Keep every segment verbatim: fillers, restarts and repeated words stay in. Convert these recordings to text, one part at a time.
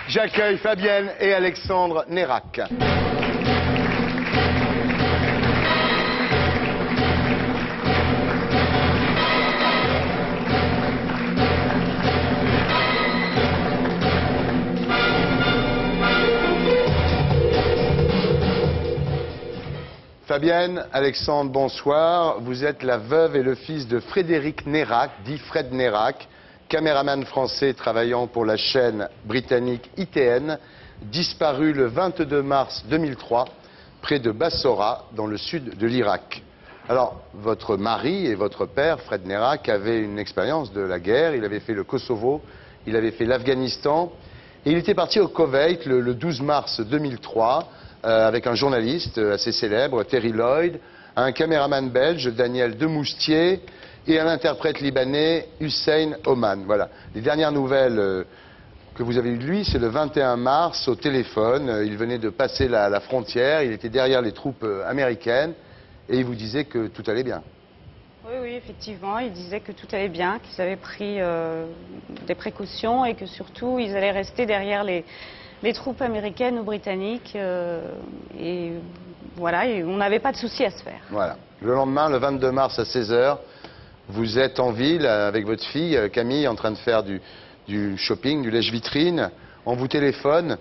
J'accueille Fabienne et Alexandre Nérac. Fabienne, Alexandre, bonsoir. Vous êtes la veuve et le fils de Frédéric Nérac, dit Fred Nérac, caméraman français travaillant pour la chaîne britannique I T N, disparu le vingt-deux mars deux mille trois, près de Bassora, dans le sud de l'Irak. Alors, votre mari et votre père, Fred Nérac, avaient une expérience de la guerre. Il avait fait le Kosovo, il avait fait l'Afghanistan, et il était parti au Koweït le, le douze mars deux mille trois, euh, avec un journaliste assez célèbre, Terry Lloyd, un caméraman belge, Daniel Demoustier, et un interprète libanais, Hussein Oman. Voilà. Les dernières nouvelles euh, que vous avez eues de lui, c'est le vingt et un mars, au téléphone. Euh, il venait de passer la, la frontière, il était derrière les troupes euh, américaines, et il vous disait que tout allait bien. Oui, oui, effectivement, il disait que tout allait bien, qu'ils avaient pris euh, des précautions et que surtout, ils allaient rester derrière les, les troupes américaines ou britanniques. Euh, et voilà, et on n'avait pas de souci à se faire. Voilà. Le lendemain, le vingt-deux mars à seize heures, vous êtes en ville avec votre fille, Camille, en train de faire du, du shopping, du lèche-vitrine. On vous téléphone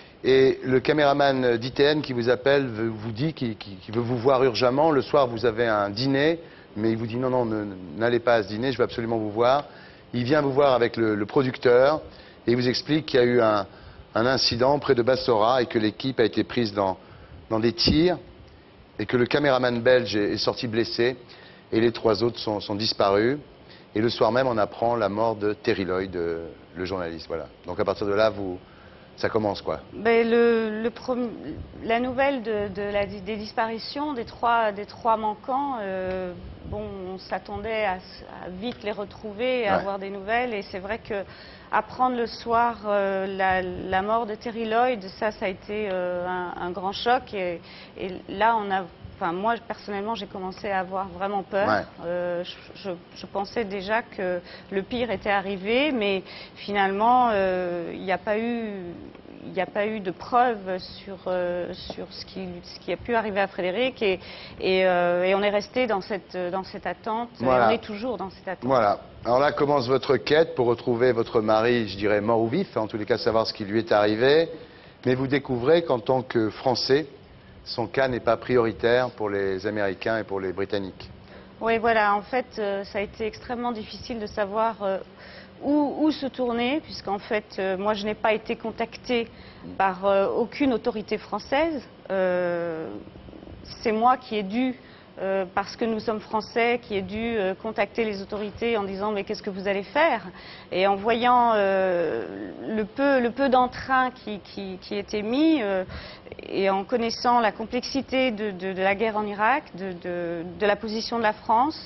et le caméraman d'I T N qui vous appelle vous dit qu'il qu'il veut vous voir urgemment. Le soir, vous avez un dîner, mais il vous dit non, non, n'allez pas à ce dîner, je veux absolument vous voir. Il vient vous voir avec le, le producteur et il vous explique qu'il y a eu un, un incident près de Bassora et que l'équipe a été prise dans, dans des tirs et que le caméraman belge est, est sorti blessé. Et les trois autres sont, sont disparus. Et le soir même, on apprend la mort de Terry Lloyd, le journaliste. Voilà. Donc à partir de là, vous, ça commence quoi? Ben, le, le prom... La nouvelle de, de la, des disparitions des trois, des trois manquants, euh, bon, on s'attendait à, à vite les retrouver et à ouais. avoir des nouvelles. Et c'est vrai que apprendre le soir euh, la, la mort de Terry Lloyd, ça, ça a été euh, un, un grand choc. Et, et là, on a... Enfin, moi, personnellement, j'ai commencé à avoir vraiment peur. Ouais. Euh, je, je pensais déjà que le pire était arrivé, mais finalement, il euh, n'y a pas eu, il n'y a pas eu de preuves sur, euh, sur ce, qui, ce qui a pu arriver à Frédéric, et, et, euh, et on est resté dans cette, dans cette attente. Voilà. Et on est toujours dans cette attente. Voilà. Alors là commence votre quête pour retrouver votre mari, je dirais mort ou vif, en tous les cas savoir ce qui lui est arrivé. Mais vous découvrez qu'en tant que Français, son cas n'est pas prioritaire pour les Américains et pour les Britanniques. Oui, voilà. En fait, euh, ça a été extrêmement difficile de savoir euh, où, où se tourner, puisqu'en fait, euh, moi, je n'ai pas été contactée par euh, aucune autorité française. Euh, c'est moi qui ai dû, euh, parce que nous sommes français, qui ai dû euh, contacter les autorités en disant « mais qu'est-ce que vous allez faire ?» Et en voyant euh, le peu, le peu d'entrain qui, qui, qui était mis, euh, et en connaissant la complexité de, de, de la guerre en Irak, de, de, de la position de la France,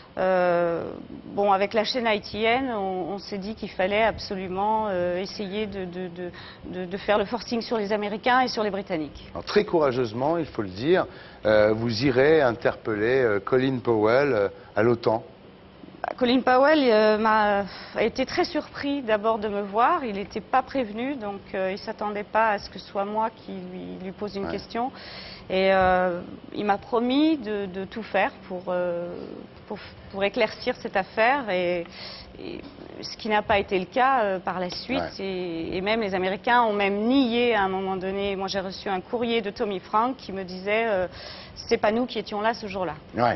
euh, bon, avec la chaîne I T N, on, on s'est dit qu'il fallait absolument euh, essayer de, de, de, de faire le forcing sur les Américains et sur les Britanniques. Alors, très courageusement, il faut le dire, euh, vous irez interpeller euh, Colin Powell euh, à l'OTAN. Colin Powell euh, m'a, a été très surpris d'abord de me voir. Il n'était pas prévenu, donc euh, il ne s'attendait pas à ce que ce soit moi qui lui, lui pose une ouais. question. Et euh, il m'a promis de, de tout faire pour, euh, pour, pour éclaircir cette affaire, et, et ce qui n'a pas été le cas euh, par la suite. Ouais. Et, et même les Américains ont même nié à un moment donné. Moi, j'ai reçu un courrier de Tommy Frank qui me disait euh, « c'est pas nous qui étions là ce jour-là ». Ouais.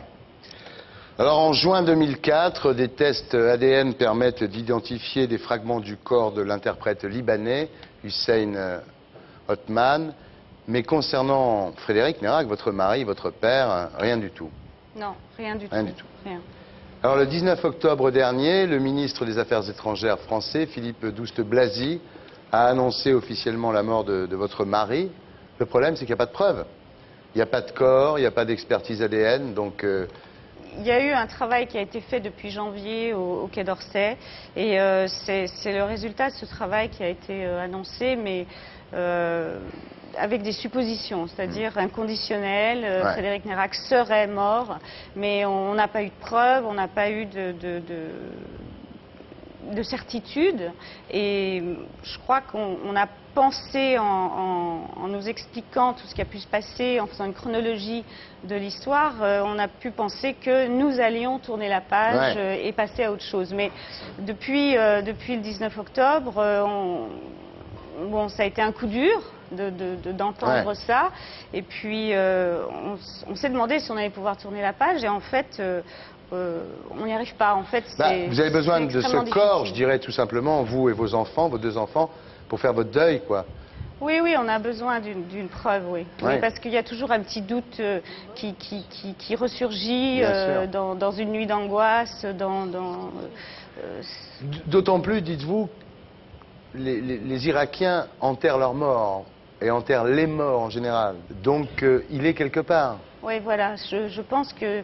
Alors en juin deux mille quatre, des tests A D N permettent d'identifier des fragments du corps de l'interprète libanais, Hussein Othman. Mais concernant Frédéric Nérac, votre mari, votre père, rien du tout. Non, rien du rien tout. Du tout. Rien. Alors le dix-neuf octobre dernier, le ministre des Affaires étrangères français, Philippe Douste-Blazy, a annoncé officiellement la mort de, de votre mari. Le problème, c'est qu'il n'y a pas de preuves. Il n'y a pas de corps, il n'y a pas d'expertise A D N, donc... Euh, Il y a eu un travail qui a été fait depuis janvier au, au Quai d'Orsay, et euh, c'est le résultat de ce travail qui a été euh, annoncé, mais euh, avec des suppositions, c'est-à-dire un conditionnel. Euh, ouais. Frédéric Nérac serait mort, mais on n'a pas eu de preuves, on n'a pas eu de, de, de, de certitude. Et je crois qu'on a pensé en, en, en nous expliquant tout ce qui a pu se passer, en faisant une chronologie de l'histoire, euh, on a pu penser que nous allions tourner la page ouais. euh, et passer à autre chose. Mais depuis, euh, depuis le dix-neuf octobre, euh, on, bon, ça a été un coup dur de, de, de, d'entendre ouais. ça. Et puis, euh, on, on s'est demandé si on allait pouvoir tourner la page. Et en fait, euh, euh, on n'y arrive pas. En fait, bah, vous avez besoin de ce difficile. corps, je dirais tout simplement, vous et vos enfants, vos deux enfants, pour faire votre deuil, quoi. Oui, oui, on a besoin d'une preuve, oui. Ouais. oui. Parce qu'il y a toujours un petit doute euh, qui, qui, qui, qui ressurgit euh, dans, dans une nuit d'angoisse, dans... dans euh, D'autant plus, dites-vous, les, les, les Irakiens enterrent leurs morts, et enterrent les morts en général. Donc, euh, il est quelque part. Oui, voilà. Je, je pense que,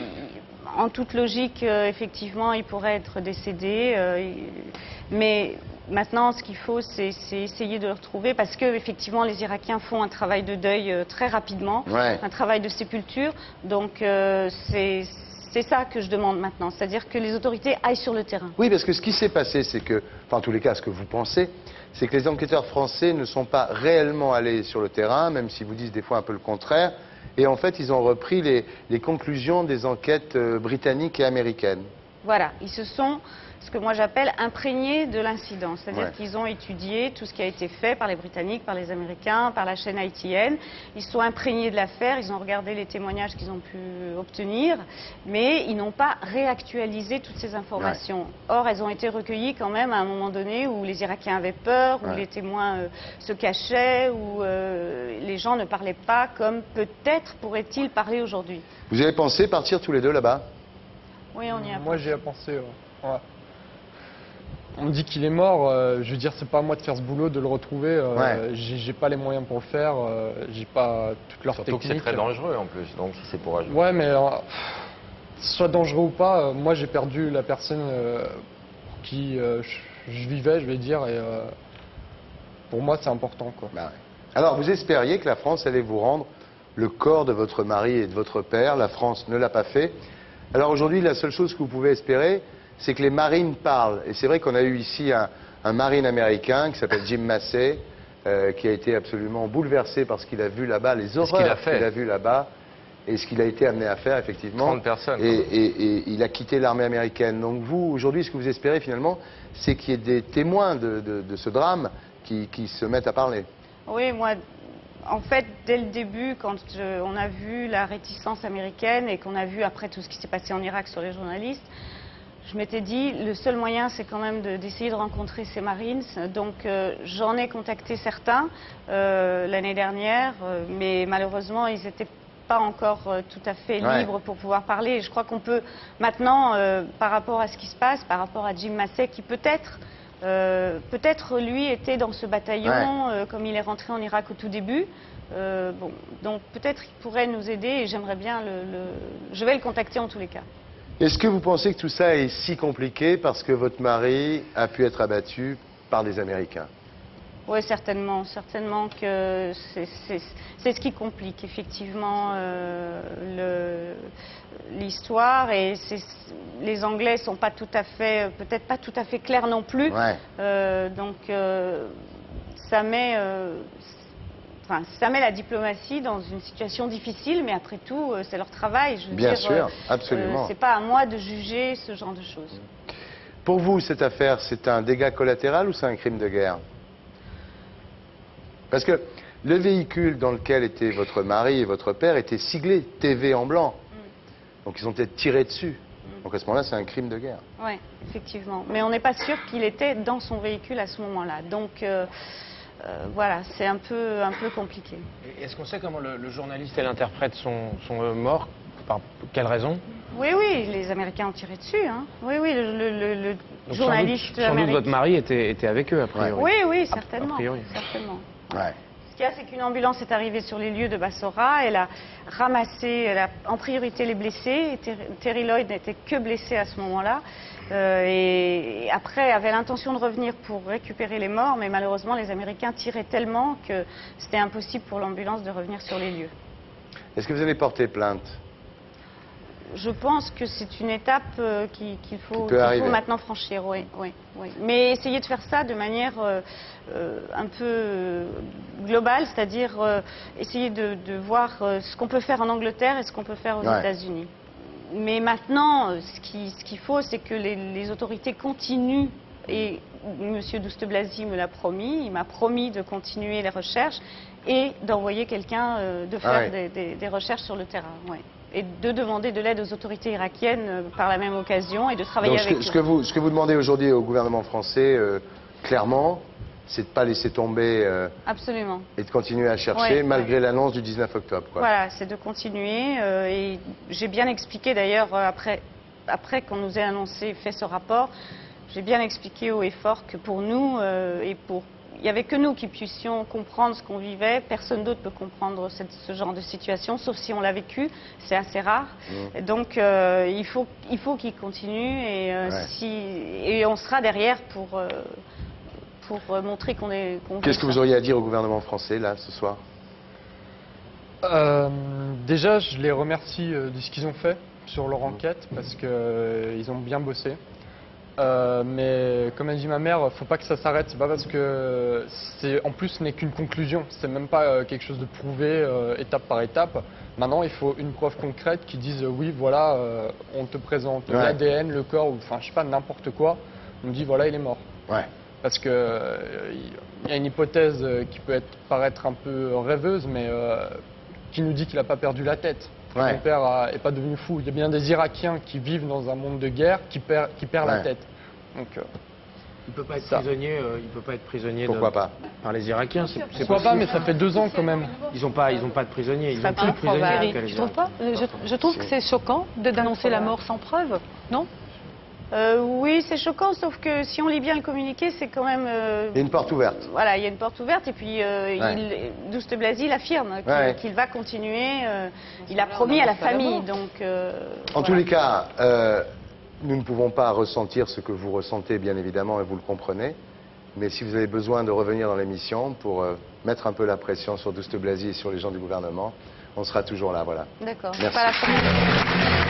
en toute logique, euh, effectivement, il pourrait être décédé. Euh, mais... Maintenant, ce qu'il faut, c'est essayer de le retrouver parce que, effectivement, les Irakiens font un travail de deuil euh, très rapidement, ouais. un travail de sépulture. Donc, euh, c'est ça que je demande maintenant, c'est-à-dire que les autorités aillent sur le terrain. Oui, parce que ce qui s'est passé, c'est que, enfin, en tous les cas, ce que vous pensez, c'est que les enquêteurs français ne sont pas réellement allés sur le terrain, même s'ils vous disent des fois un peu le contraire. Et en fait, ils ont repris les, les conclusions des enquêtes euh, britanniques et américaines. Voilà, ils se sont, ce que moi j'appelle, imprégnés de l'incident. C'est-à-dire ouais. qu'ils ont étudié tout ce qui a été fait par les Britanniques, par les Américains, par la chaîne I T N. Ils sont imprégnés de l'affaire, ils ont regardé les témoignages qu'ils ont pu obtenir, mais ils n'ont pas réactualisé toutes ces informations. Ouais. Or, elles ont été recueillies quand même à un moment donné où les Irakiens avaient peur, où ouais. les témoins euh, se cachaient, où euh, les gens ne parlaient pas comme peut-être pourraient-ils parler aujourd'hui. Vous avez pensé partir tous les deux là-bas ? Oui, on y a Moi, j'y ai pensé. Ouais. Ouais. On me dit qu'il est mort. Euh, je veux dire, c'est pas à moi de faire ce boulot, de le retrouver. Euh, ouais. J'ai pas les moyens pour le faire. Euh, J'ai pas toute leur Surtout technique. Surtout que c'est très dangereux en plus. Donc, si c'est pour ajouter. Ouais, mais euh, soit dangereux ou pas, euh, moi, j'ai perdu la personne euh, pour qui euh, je, je vivais, je vais dire. Et euh, pour moi, c'est important, quoi. Bah ouais. Alors, vous espériez que la France allait vous rendre le corps de votre mari et de votre père. La France ne l'a pas fait. Alors aujourd'hui, la seule chose que vous pouvez espérer, c'est que les marines parlent. Et c'est vrai qu'on a eu ici un, un marine américain qui s'appelle Jim Massey, euh, qui a été absolument bouleversé par ce qu'il a vu là-bas, les horreurs qu'il a, a vues là-bas, et ce qu'il a été amené à faire, effectivement. trente personnes. Et, et, et il a quitté l'armée américaine. Donc vous, aujourd'hui, ce que vous espérez finalement, c'est qu'il y ait des témoins de, de, de ce drame qui, qui se mettent à parler. Oui, moi... En fait, dès le début, quand je, on a vu la réticence américaine et qu'on a vu après tout ce qui s'est passé en Irak sur les journalistes, je m'étais dit, le seul moyen, c'est quand même d'essayer de, de rencontrer ces Marines. Donc, euh, j'en ai contacté certains euh, l'année dernière, euh, mais malheureusement, ils n'étaient pas encore euh, tout à fait libres ouais. pour pouvoir parler. Et je crois qu'on peut maintenant, euh, par rapport à ce qui se passe, par rapport à Jim Massey, qui peut-être... Euh, peut-être lui était dans ce bataillon, ouais. euh, comme il est rentré en Irak au tout début. Euh, bon, donc peut-être qu'il pourrait nous aider et j'aimerais bien le, le... Je vais le contacter en tous les cas. Est-ce que vous pensez que tout ça est si compliqué parce que votre mari a pu être abattu par des Américains? Oui, certainement. Certainement que c'est ce qui complique effectivement euh, l'histoire. Et les Anglais sont pas tout à fait, peut-être pas tout à fait clairs non plus. Ouais. Euh, donc euh, ça met, euh, enfin, ça met la diplomatie dans une situation difficile. Mais après tout, c'est leur travail. Je veux Bien dire, sûr, euh, absolument. Euh, c'est pas à moi de juger ce genre de choses. Pour vous, cette affaire, c'est un dégât collatéral ou c'est un crime de guerre? Parce que le véhicule dans lequel étaient votre mari et votre père était siglé T V en blanc. Mm. Donc ils ont peut-être tiré dessus. Mm. Donc à ce moment-là, c'est un crime de guerre. Oui, effectivement. Mais on n'est pas sûr qu'il était dans son véhicule à ce moment-là. Donc euh, euh, voilà, c'est un peu, un peu compliqué. Est-ce qu'on sait comment le, le journaliste et l'interprète sont, sont euh, morts? Par quelle raison? Oui, oui, les Américains ont tiré dessus. Hein. Oui, oui, le, le, le Donc journaliste sans doute, sans doute votre mari était, était avec eux, a priori. Oui, oui, certainement. A, a priori. certainement. Ouais. Ce qu'il y a, c'est qu'une ambulance est arrivée sur les lieux de Bassora. Elle a ramassé, elle a en priorité les blessés. Et Ter Terry Lloyd n'était que blessé à ce moment-là. Euh, et, et après, avait l'intention de revenir pour récupérer les morts. Mais malheureusement, les Américains tiraient tellement que c'était impossible pour l'ambulance de revenir sur les lieux. Est-ce que vous avez porté plainte? je pense que c'est une étape euh, qu'il qu'il faut, peut qu'il faut maintenant franchir, oui, oui, oui. Mais essayer de faire ça de manière euh, euh, un peu euh, globale, c'est-à-dire euh, essayer de, de voir euh, ce qu'on peut faire en Angleterre et ce qu'on peut faire aux Ouais. États-Unis. Mais maintenant, euh, ce qu'il ce qu'il faut, c'est que les, les autorités continuent, et M. Douste-Blazy me l'a promis, il m'a promis de continuer les recherches et d'envoyer quelqu'un euh, de faire Ah ouais. des, des, des recherches sur le terrain. Ouais. Et de demander de l'aide aux autorités irakiennes euh, par la même occasion et de travailler Donc, ce avec que, eux. ce que vous, ce que vous demandez aujourd'hui au gouvernement français, euh, clairement, c'est de ne pas laisser tomber euh, Absolument. et de continuer à chercher, Ouais, malgré ouais. l'annonce du dix-neuf octobre. Quoi. Voilà, c'est de continuer. euh, et j'ai bien expliqué d'ailleurs, euh, après, après qu'on nous ait annoncé, fait ce rapport, j'ai bien expliqué haut et fort que pour nous, euh, et pour, il n'y avait que nous qui puissions comprendre ce qu'on vivait. Personne d'autre peut comprendre cette, ce genre de situation, sauf si on l'a vécu. C'est assez rare. Mmh. Et donc, euh, il faut, il faut qu'il continue et, euh, Ouais. si, et on sera derrière pour, euh, pour euh, montrer qu'on est. Qu'on Qu'est-ce que veut vous ça. auriez à dire au gouvernement français, là, ce soir? Euh, déjà, je les remercie euh, de ce qu'ils ont fait sur leur enquête parce qu'ils ont bien bossé. Euh, mais comme a dit ma mère, faut pas que ça s'arrête. C'est pas parce que c'est en plus ce n'est qu'une conclusion. C'est même pas euh, quelque chose de prouvé euh, étape par étape. Maintenant, il faut une preuve concrète qui dise euh, oui, voilà, euh, on te présente Ouais. l'A D N, le corps, ou enfin je sais pas n'importe quoi. On me dit voilà, il est mort. Ouais. Parce que euh, il y a une hypothèse euh, qui peut être, paraître un peu rêveuse, mais euh, qui nous dit qu'il n'a pas perdu la tête. Ouais. Mon père n'est pas devenu fou. Il y a bien des Irakiens qui vivent dans un monde de guerre qui perd, qui perd Ouais. la tête. Donc, euh, Il peut pas être Ça. prisonnier. euh, il peut pas être prisonnier. Pourquoi de- pas? Par les Irakiens. C'est c'est pourquoi pas, possible. mais ça fait deux ans quand même. Ils ont pas, ils ont pas de prisonniers. Ils Ça ont plus peut de prisonniers probable. que les Je trouve pas. Irakiens. Je, je trouve que c'est choquant de d'annoncer la mort sans preuve, non? Euh, oui, c'est choquant, sauf que si on lit bien le communiqué, c'est quand même. euh, Il y a une porte ouverte. Voilà, il y a une porte ouverte et puis euh, Ouais. il, Douste-Blazy l'affirme qu'il Ouais. qu'il va continuer. euh, il a Voilà, promis on à la annonce pas la famille, mort. donc. euh, En voilà. tous les cas, euh, nous ne pouvons pas ressentir ce que vous ressentez, bien évidemment, et vous le comprenez. Mais si vous avez besoin de revenir dans l'émission pour euh, mettre un peu la pression sur Douste-Blazy et sur les gens du gouvernement, on sera toujours là, voilà. D'accord. Merci. Pas la première.